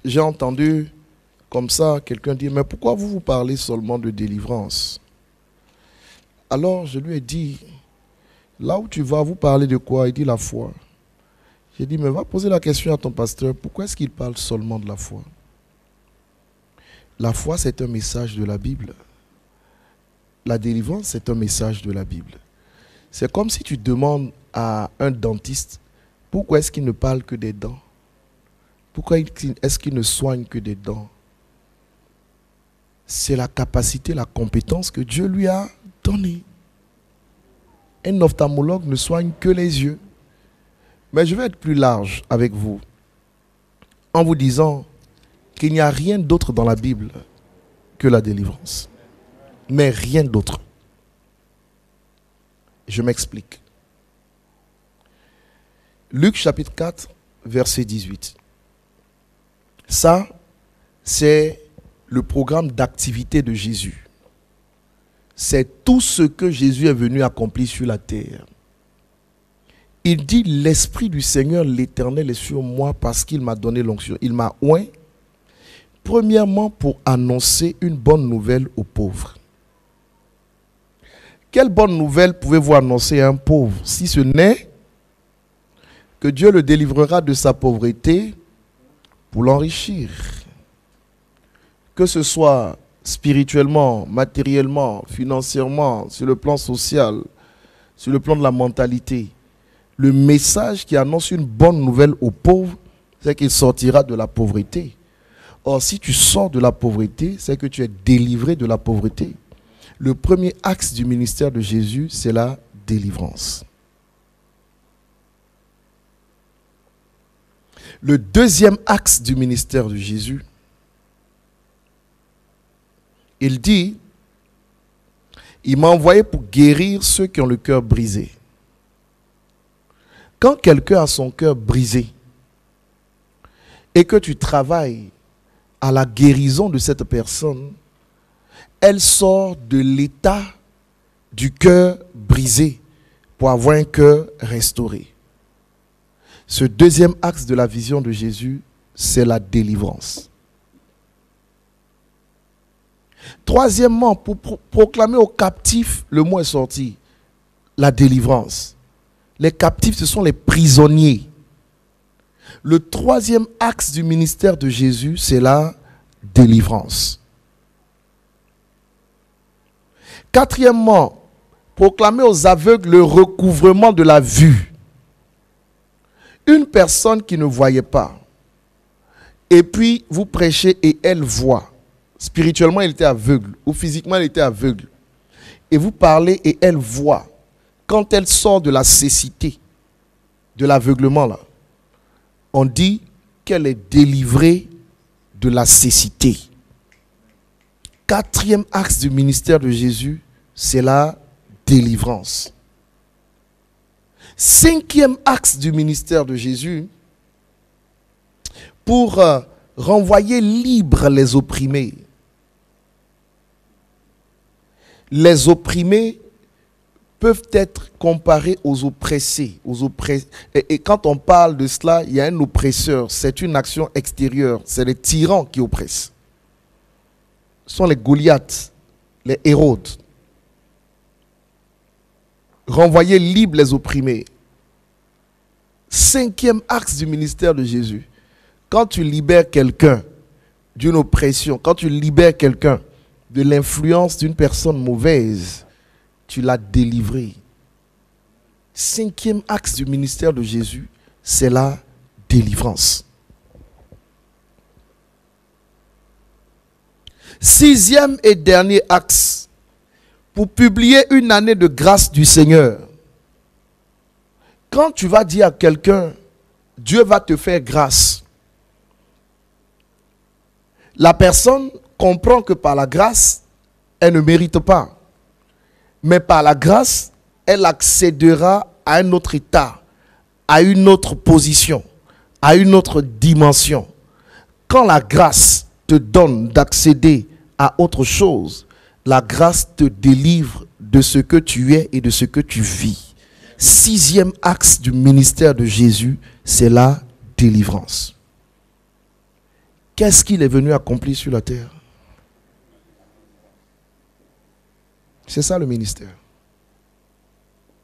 j'ai entendu comme ça quelqu'un dire, mais pourquoi vous parlez seulement de délivrance? Alors je lui ai dit, là où tu vas, vous parlez de quoi? Il dit la foi. J'ai dit, mais va poser la question à ton pasteur, pourquoi est-ce qu'il parle seulement de la foi? La foi, c'est un message de la Bible. La délivrance, c'est un message de la Bible. C'est comme si tu demandes à un dentiste, pourquoi est-ce qu'il ne parle que des dents? Pourquoi est-ce qu'il ne soigne que des dents? C'est la capacité, la compétence que Dieu lui a donnée. Un ophtalmologue ne soigne que les yeux. Mais je vais être plus large avec vous en vous disant qu'il n'y a rien d'autre dans la Bible que la délivrance. Mais rien d'autre. Je m'explique. Luc chapitre 4, verset 18. Ça, c'est le programme d'activité de Jésus. C'est tout ce que Jésus est venu accomplir sur la terre. Il dit, l'Esprit du Seigneur, l'Éternel, est sur moi parce qu'il m'a donné l'onction. Il m'a oint, premièrement, pour annoncer une bonne nouvelle aux pauvres. Quelle bonne nouvelle pouvez-vous annoncer à un pauvre, si ce n'est que Dieu le délivrera de sa pauvreté pour l'enrichir? Que ce soit spirituellement, matériellement, financièrement, sur le plan social, sur le plan de la mentalité. Le message qui annonce une bonne nouvelle aux pauvres, c'est qu'il sortira de la pauvreté. Or, si tu sors de la pauvreté, c'est que tu es délivré de la pauvreté. Le premier axe du ministère de Jésus, c'est la délivrance. Le deuxième axe du ministère de Jésus, il dit, il m'a envoyé pour guérir ceux qui ont le cœur brisé. Quand quelqu'un a son cœur brisé et que tu travailles à la guérison de cette personne, elle sort de l'état du cœur brisé pour avoir un cœur restauré. Ce deuxième axe de la vision de Jésus, c'est la délivrance. Troisièmement, pour proclamer aux captifs, le mot est sorti, la délivrance. Les captifs, ce sont les prisonniers. Le troisième axe du ministère de Jésus, c'est la délivrance. Quatrièmement, proclamer aux aveugles le recouvrement de la vue. Une personne qui ne voyait pas, et puis vous prêchez et elle voit. Spirituellement, elle était aveugle, ou physiquement, elle était aveugle. Et vous parlez et elle voit. Quand elle sort de la cécité, de l'aveuglement là, on dit qu'elle est délivrée de la cécité. Quatrième axe du ministère de Jésus, c'est la délivrance. Cinquième axe du ministère de Jésus, pour renvoyer libres les opprimés. Les opprimés peuvent être comparés aux oppressés. Et quand on parle de cela, il y a un oppresseur. C'est une action extérieure. C'est les tyrans qui oppressent. Ce sont les Goliaths, les Hérodes. Renvoyer libres les opprimés. Cinquième axe du ministère de Jésus. Quand tu libères quelqu'un d'une oppression, quand tu libères quelqu'un de l'influence d'une personne mauvaise, tu l'as délivré. Cinquième axe du ministère de Jésus, c'est la délivrance. Sixième et dernier axe, pour publier une année de grâce du Seigneur. Quand tu vas dire à quelqu'un, Dieu va te faire grâce, la personne comprend que par la grâce, elle ne mérite pas. Mais par la grâce, elle accédera à un autre état, à une autre position, à une autre dimension. Quand la grâce te donne d'accéder à autre chose, la grâce te délivre de ce que tu es et de ce que tu vis. Sixième axe du ministère de Jésus, c'est la délivrance. qu'est-ce qu'il est venu accomplir sur la terre? C'est ça le ministère.